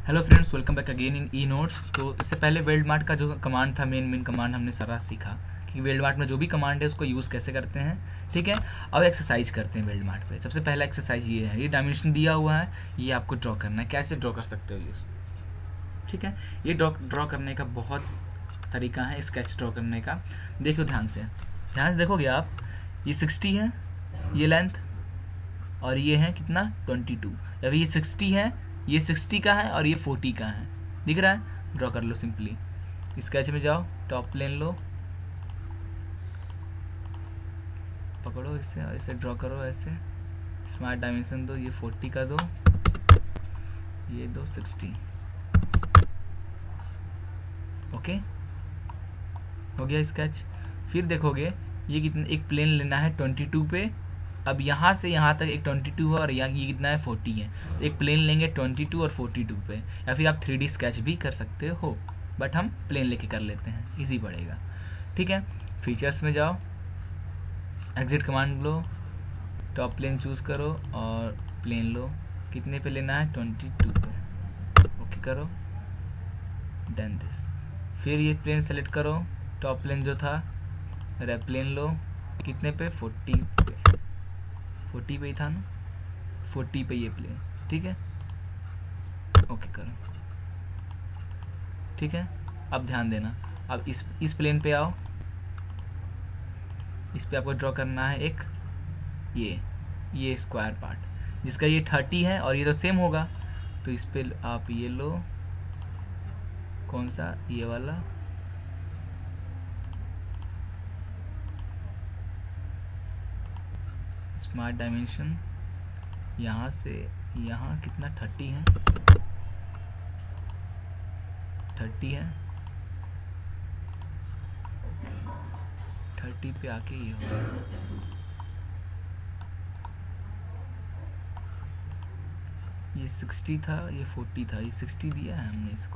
Hello friends, welcome back again in E notes. तो इससे पहले वेल्ड मार्ट का जो कमांड था, मेन कमांड हमने सारा सीखा कि वेल्ड मार्ट में जो भी कमांड है उसको यूज़ कैसे करते हैं। ठीक है, अब एक्सरसाइज करते हैं वेल्ड मार्ट पे। सबसे पहला एक्सरसाइज ये है, ये डायमेंशन दिया हुआ है, ये आपको ड्रॉ करना है। कैसे ड्रॉ कर सकते हो ये? ठीक है, ये ड्रॉ करने का बहुत तरीका है, स्केच ड्रॉ करने का। देखो ध्यान से देखोगे आप, ये 60 है ये लेंथ, और ये है कितना 22। अभी ये 60 है, ये 60 का है और ये 40 का है। दिख रहा है? ड्रॉ कर लो सिंपली। स्केच में जाओ, टॉप प्लेन लो, पकड़ो इसे और इसे ड्रॉ करो ऐसे। स्मार्ट डायमेंशन दो, ये 40 का दो, ये दो 60। ओके, हो गया स्केच। फिर देखोगे ये कितना, एक प्लेन लेना है 22 पे। अब यहाँ से यहाँ तक एक 22 है और यहाँ ये कितना है 40 है। तो एक प्लेन लेंगे 22 और 42 पे, या फिर आप 3D स्केच भी कर सकते हो, बट हम प्लेन लेके कर लेते हैं, इजी पड़ेगा। ठीक है, फीचर्स में जाओ, एग्जिट कमांड लो, टॉप प्लेन चूज़ करो और प्लेन लो। कितने पे लेना है? 22 पे। ओके करो, देन दिस। फिर ये प्लेन सेलेक्ट करो, टॉप प्लेन जो था, रेप प्लेन लो। कितने पे? 40 पे। 40 पे ही था ना, 40 पे ये प्लेन। ठीक है, ओके करो। ठीक है, अब ध्यान देना, अब इस प्लेन पे आओ। इस पे आपको ड्रॉ करना है एक ये स्क्वायर पार्ट, जिसका ये 30 है और ये तो सेम होगा। तो इस पे आप ये लो, कौन सा? ये वाला। स्मार्ट डायमेंशन, यहाँ से यहाँ कितना 30 है, 30 है। 30 पे आके ये होगा, ये 60 था, ये 40 था, ये 60 दिया है हमने इसको।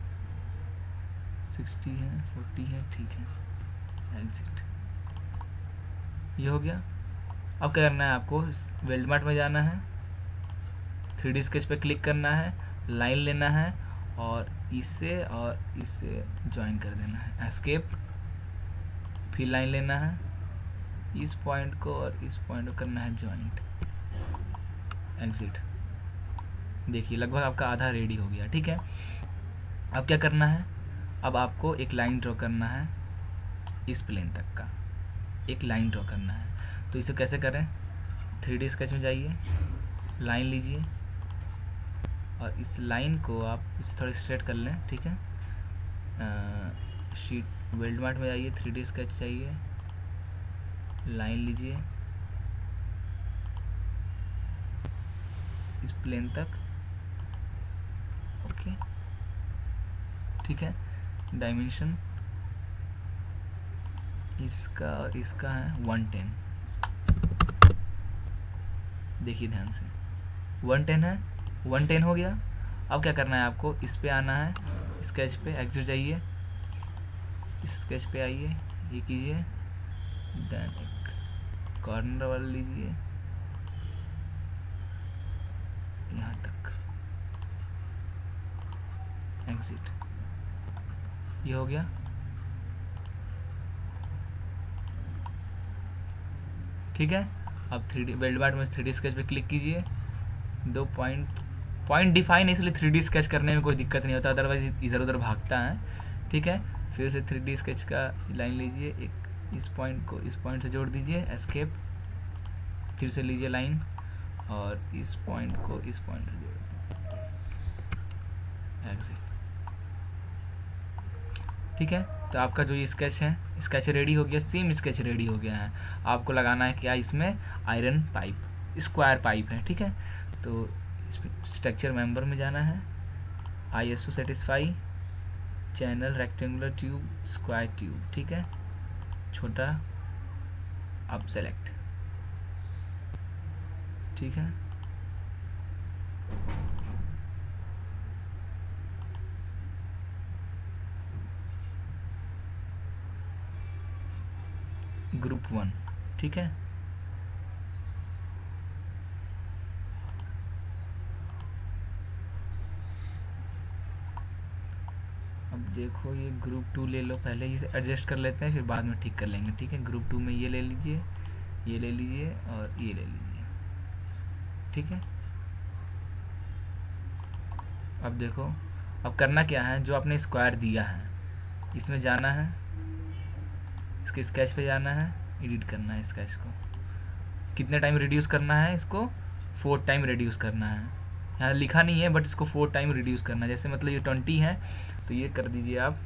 60 है, 40 है, ठीक है। एग्जिट, ये हो गया। अब क्या करना है आपको? वेल्ड मार्ट में जाना है, 3D स्केच पे क्लिक करना है, लाइन लेना है और इसे ज्वाइन कर देना है। एस्केप, फिर लाइन लेना है, इस पॉइंट को और इस पॉइंट को करना है ज्वाइंट। एग्जिट। देखिए लगभग आपका आधा रेडी हो गया। ठीक है, अब क्या करना है? अब आपको एक लाइन ड्रॉ करना है, इस प्लेन तक का एक लाइन ड्रॉ करना है। तो इसे कैसे करें? 3D स्केच में जाइए, लाइन लीजिए और इस लाइन को आप इसे थोड़ा स्ट्रेट कर लें। ठीक है, शीट वेल्ड मार्ट में जाइए, 3D स्केच चाहिए, लाइन लीजिए इस प्लेन तक। ओके, ठीक है। डायमेंशन इसका है 110। देखिए ध्यान से, 110 है, 110 हो गया। अब क्या करना है आपको? इस पे आना है, स्केच पे एग्जिट जाइए, इस स्केच पे आइए, ये कीजिए, देन एक कॉर्नर वाला लीजिए यहाँ तक, एग्जिट। ये हो गया। ठीक है, अब 3D वेल्ड मार्ट में 3D स्केच पे क्लिक कीजिए, दो पॉइंट डिफाइन है, इसलिए 3D स्केच करने में कोई दिक्कत नहीं होता, अदरवाइज इधर उधर भागता है। ठीक है, फिर से 3D स्केच का लाइन लीजिए, एक इस पॉइंट को इस पॉइंट से जोड़ दीजिए, एस्केप, फिर से लीजिए लाइन और इस पॉइंट को इस पॉइंट से जोड़ दीजिए, एग्जिट। ठीक है, तो आपका जो ये स्केच है, स्केच रेडी हो गया, सेम स्केच रेडी हो गया है। आपको लगाना है क्या इसमें? आयरन पाइप, स्क्वायर पाइप है। ठीक है, तो स्ट्रक्चर मेंबर में जाना है, ISO satisfy, channel rectangular tube, square tube. ठीक है, छोटा, अब सेलेक्ट। ठीक है, ग्रुप 1। ठीक है, अब देखो ये ग्रुप 2 ले लो, पहले इसे एडजस्ट कर लेते हैं फिर बाद में ठीक कर लेंगे, ठीक है। ग्रुप 2 में ये ले लीजिए, ये ले लीजिए और ये ले लीजिए, ठीक है। अब देखो अब करना क्या है, जो आपने स्क्वायर दिया है इसमें जाना है, इसके स्केच पे जाना है, एडिट करना है स्केच को। कितने टाइम रिड्यूस करना है इसको, 4 टाइम रिड्यूस करना है। यहाँ लिखा नहीं है बट इसको 4 टाइम रिड्यूस करना है। जैसे मतलब ये 20 है तो ये कर दीजिए आप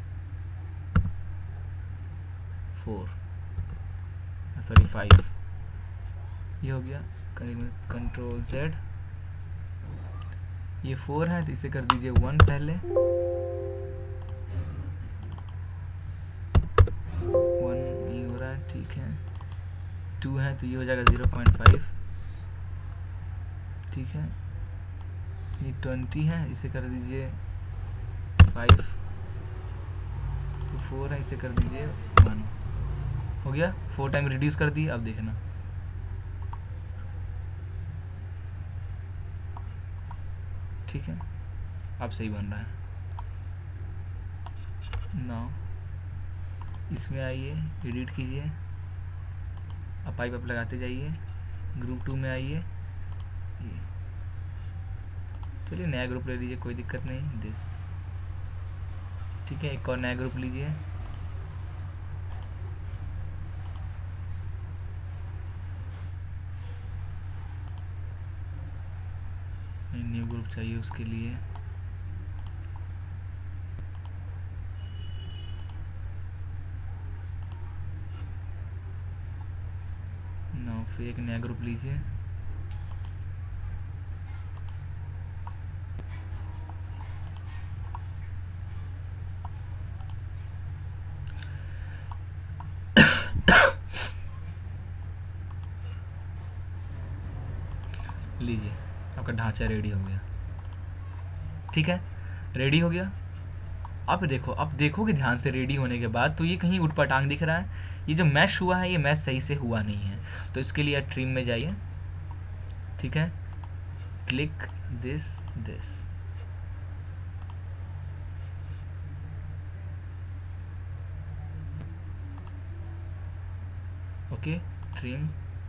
5, ये हो गया। कंट्रोल Z, ये 4 है तो इसे कर दीजिए 1 पहले, 1 ये हो रहा है, ठीक है। 2 है तो ये हो जाएगा 0.5, ठीक है। ये 20 है, इसे कर दीजिए 5, 4 है, इसे कर दीजिए 1, हो गया। 4 टाइम रिड्यूस कर दिए। अब देखना ठीक है, अब सही बन रहा है। नाउ इसमें आइए, एडिट कीजिए, अब पाइप आप लगाते जाइए। ग्रुप 2 में आइए, ये चलिए नया ग्रुप ले लीजिए, कोई दिक्कत नहीं, दिस, ठीक है। एक और नया ग्रुप लीजिए, न्यू ग्रुप चाहिए उसके लिए। नाउ फिर एक नया ग्रुप लीजिए, लीजिए आपका ढांचा रेडी हो गया, ठीक है। रेडी हो गया। अब देखो, अब देखोगे ध्यान से रेडी होने के बाद तो ये कहीं उटपटांग दिख रहा है, ये जो मैश हुआ है ये मैश सही से हुआ नहीं है। तो इसके लिए ट्रिम में जाइए, ठीक है, click this, okay, trim,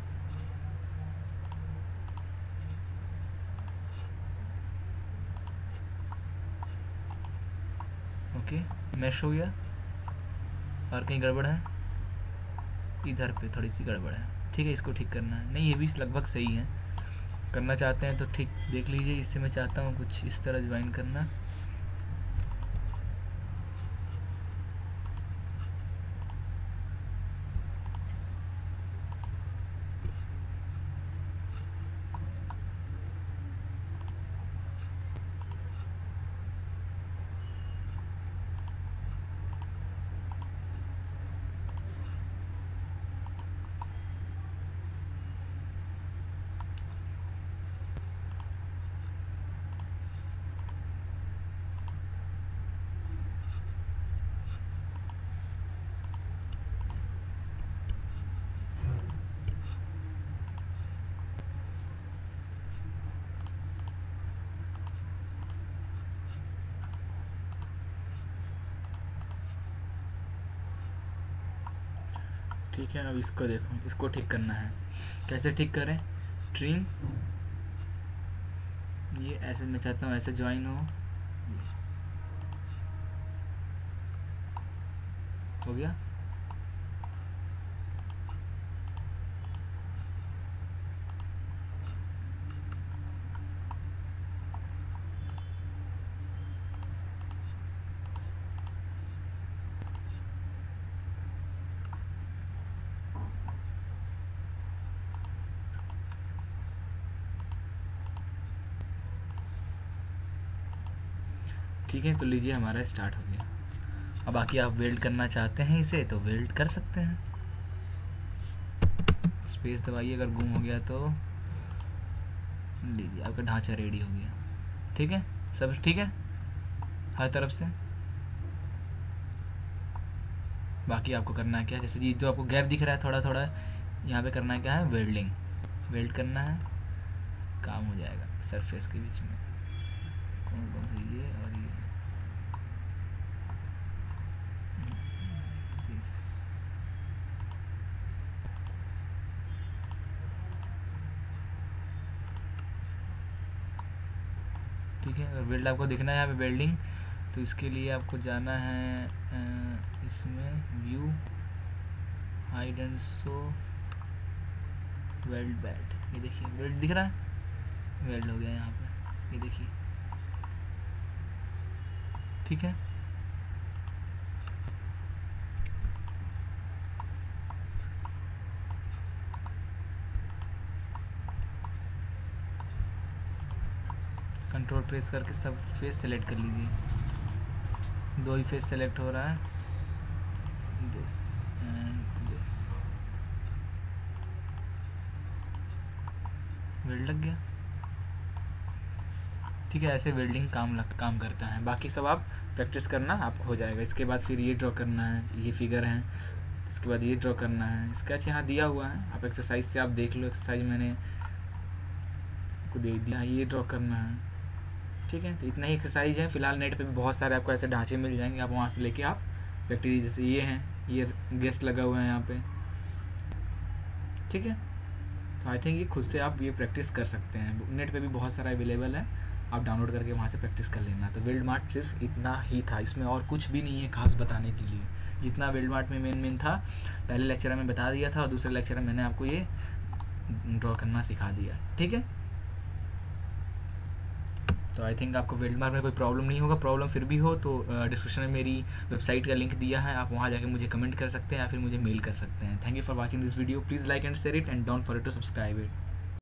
okay, mesh हो गया। और कहीं गड़बड़ है, इधर पे थोड़ी सी गड़बड़ है, ठीक है, इसको ठीक करना है। नहीं ये भी लगभग सही है, करना चाहते हैं तो ठीक देख लीजिए। इससे मैं चाहता हूँ कुछ इस तरह ज्वाइन करना, ठीक है। अब इसको देखो, इसको ठीक करना है, कैसे ठीक करें, ट्रिम, ये ऐसे मैं चाहता हूँ ऐसे ज्वाइन हो गया। ठीक है, तो लीजिए हमारा स्टार्ट हो गया। अब बाकी आप वेल्ड करना चाहते हैं इसे तो वेल्ड कर सकते हैं, स्पेस दबाइए, अगर गुम हो गया तो लीजिए आपका ढांचा रेडी हो गया, ठीक है। सब ठीक है हर तरफ से। बाकी आपको करना है क्या, जैसे ये जो आपको गैप दिख रहा है थोड़ा थोड़ा, यहाँ पे करना है क्या है, वेल्डिंग, वेल्ड करना है, काम हो जाएगा सरफेस के बीच में। कौन कौन से, ये और ये, है। अगर वेल्ड आपको दिखना है यहाँ पे वेल्डिंग, तो इसके लिए आपको जाना है इसमें view hide and show weld bead. ये देखिए वेल्ड दिख रहा है, वेल्ड हो गया यहाँ पे, ये देखिए। ठीक है, कंट्रोल प्रेस करके सब फेस सेलेक्ट कर लीजिए। 2 ही फेस सेलेक्ट हो रहा है, दिस एंड दिस। वेल्ड लग गया। ठीक है, ऐसे वेल्डिंग काम करता है। बाकी सब आप प्रैक्टिस करना, आप हो जाएगा। इसके बाद फिर ये ड्रॉ करना है, ये फिगर है। इसके बाद ये ड्रॉ करना है, स्केच यहाँ दिया हुआ है, आप एक्सरसाइज से आप देख लो। एक्सरसाइज मैंने आपको दे दिया, ये ड्रॉ करना है। ठीक है, तो इतना ही एक्सरसाइज है। फिलहाल नेट पे भी बहुत सारे आपको ऐसे ढांचे मिल जाएंगे, आप वहाँ से लेके आप प्रैक्टिस। जैसे ये हैं, ये गेस्ट लगा हुआ है यहाँ पे। ठीक है, तो आई थिंक ये खुद से आप ये प्रैक्टिस कर सकते हैं। नेट पे भी बहुत सारा अवेलेबल है, आप डाउनलोड करके वहाँ से प्रैक्टिस कर लेना। तो वेल्ड मार्ट सिर्फ इतना ही था, इसमें और कुछ भी नहीं है खास बताने के लिए। जितना वेल्ड मार्ट में मेन था, पहले लेक्चर में बता दिया था, और दूसरे लेक्चर में मैंने आपको ये ड्रॉ करना सिखा दिया। ठीक है, तो आई थिंक आपको वेल्ड मार्क में कोई प्रॉब्लम नहीं होगा। प्रॉब्लम फिर भी हो तो डिस्क्रिप्शन में मेरी वेबसाइट का लिंक दिया है, आप वहाँ जाकर मुझे कमेंट कर सकते हैं या फिर मुझे मेल कर सकते हैं। Thank you for watching this video. Please like and share it and don't forget to subscribe it.